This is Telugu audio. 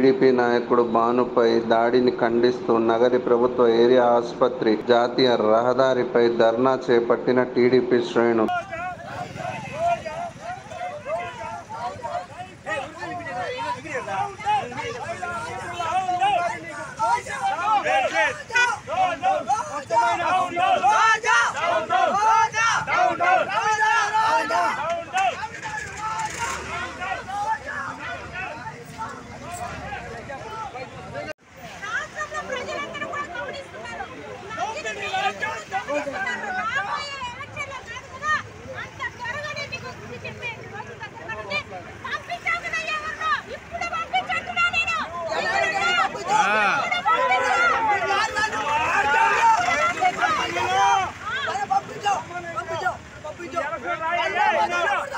టీడీపీ నాయకుడు భానుపై దాడిని ఖండిస్తూ నగరి ప్రభుత్వ ఏరియా ఆసుపత్రి జాతీయ రహదారిపై ధర్నా చేపట్టిన టీడీపీ శ్రేణులు.